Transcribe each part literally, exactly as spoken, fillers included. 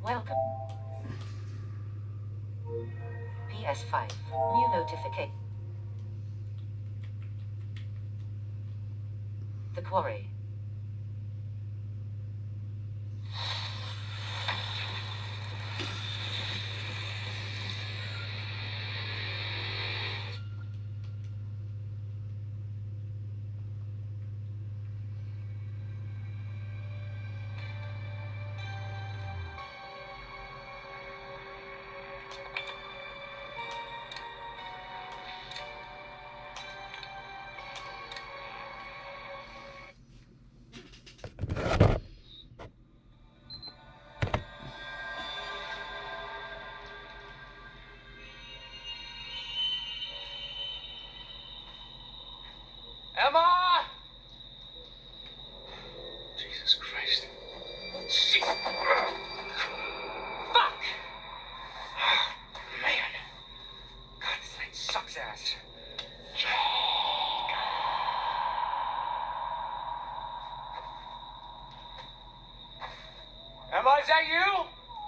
Welcome. P S five. New notification. The Quarry. Emma! Jesus Christ. Shit. Fuck! Oh, man. God, this night sucks ass. Emma, is that you?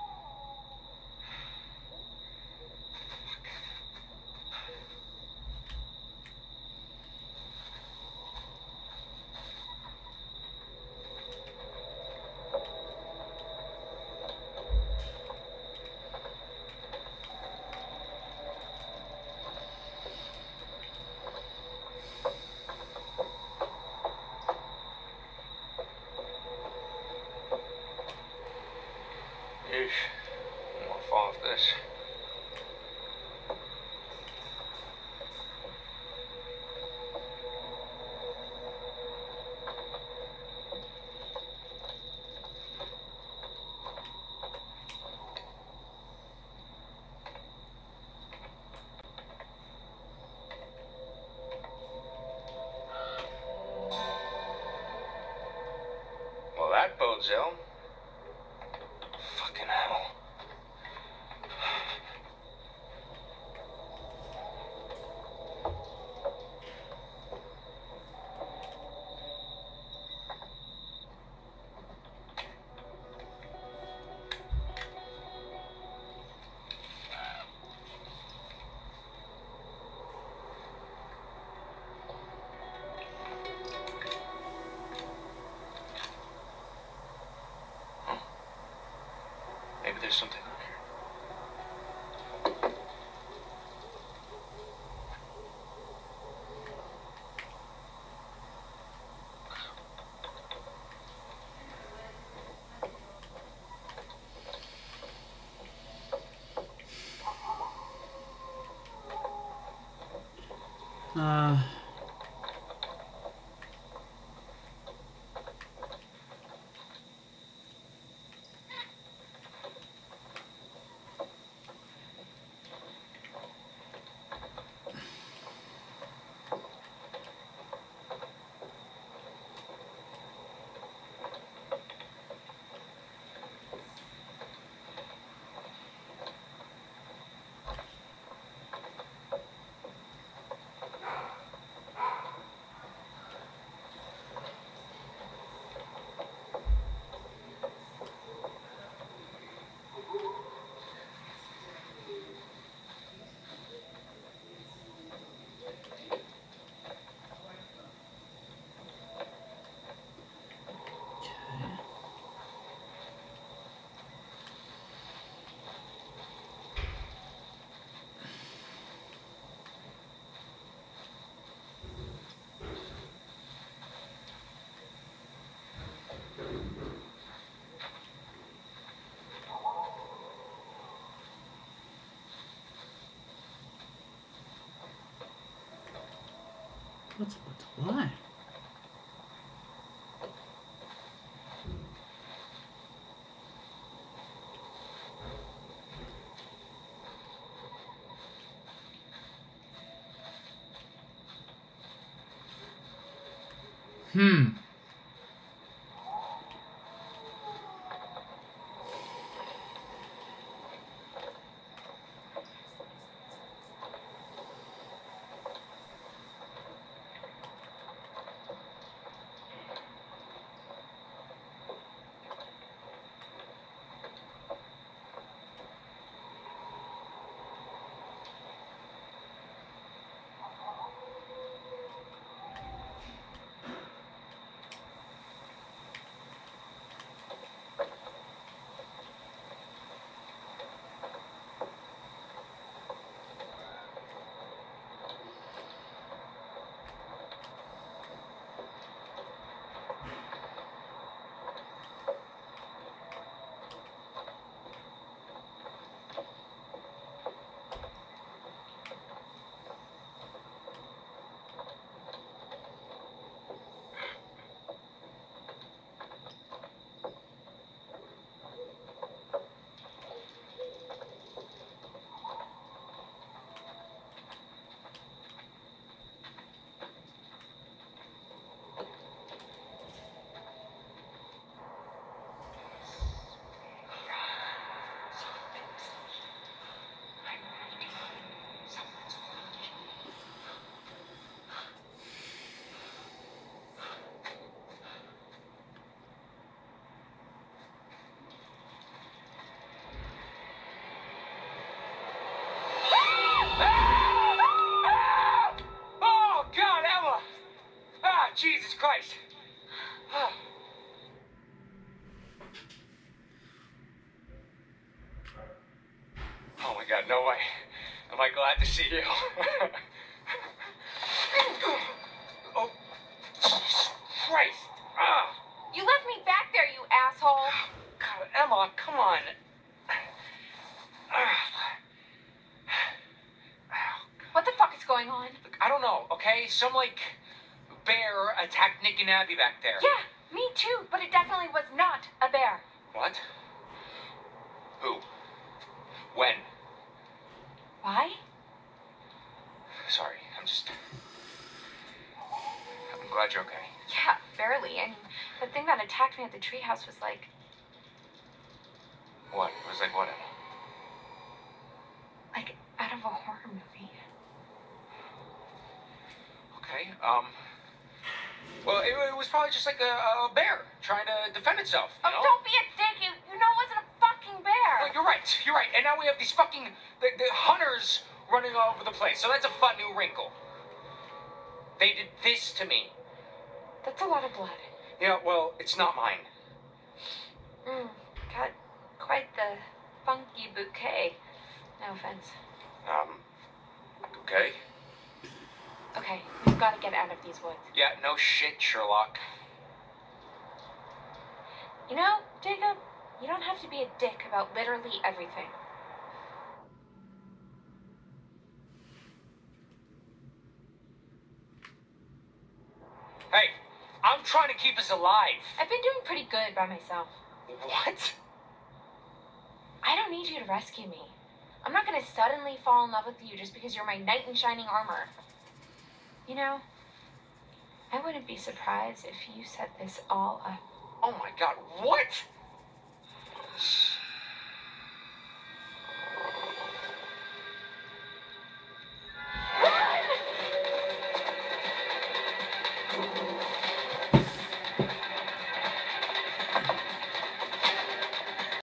Yeesh. I don't want to fall off this. Well, that bodes ill. Fucking hell. Maybe there's something on here. Uh... What's what's why? Hmm. Jesus Christ! Oh. Oh my God, no way. Am I glad to see you? Oh, Jesus Christ! Ah. You left me back there, you asshole. God, Emma, come on. What the fuck is going on? Look, I don't know, okay? Some, like, bear attacked Nick and Abby back there. Yeah, me too, but it definitely was not a bear. What? Who? When? Why? Sorry, I'm just... I'm glad you're okay. Yeah, barely. I mean, the thing that attacked me at the treehouse was like... What? It was like what? like, out of a horror movie. Okay, um... Well, it, it was probably just like a, a bear trying to defend itself, you Oh, know? don't be a dick. You, you know it wasn't a fucking bear. Well, you're right, you're right. And now we have these fucking... The, the hunters running all over the place, so that's a fun new wrinkle. They did this to me. That's a lot of blood. Yeah, well, it's not mine. Mm, got quite the funky bouquet. No offense. Um, okay. Okay, we've got to get out of these woods. Yeah, no shit, Sherlock. You know, Jacob, you don't have to be a dick about literally everything. Hey, I'm trying to keep us alive. I've been doing pretty good by myself. What? I don't need you to rescue me. I'm not gonna suddenly fall in love with you just because you're my knight in shining armor. You know, I wouldn't be surprised if you set this all up. Oh my God, what?